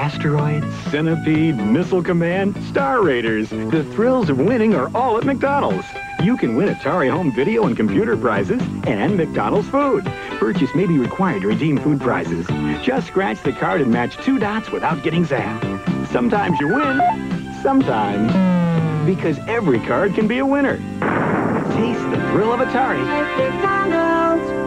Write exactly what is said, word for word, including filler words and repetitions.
Asteroid, Centipede, Missile Command, Star Raiders. The thrills of winning are all at McDonald's. You can win Atari home video and computer prizes and McDonald's food. Purchase may be required to redeem food prizes. Just scratch the card and match two dots without getting zapped. Sometimes you win, sometimes, because every card can be a winner. Taste the thrill of Atari. McDonald's.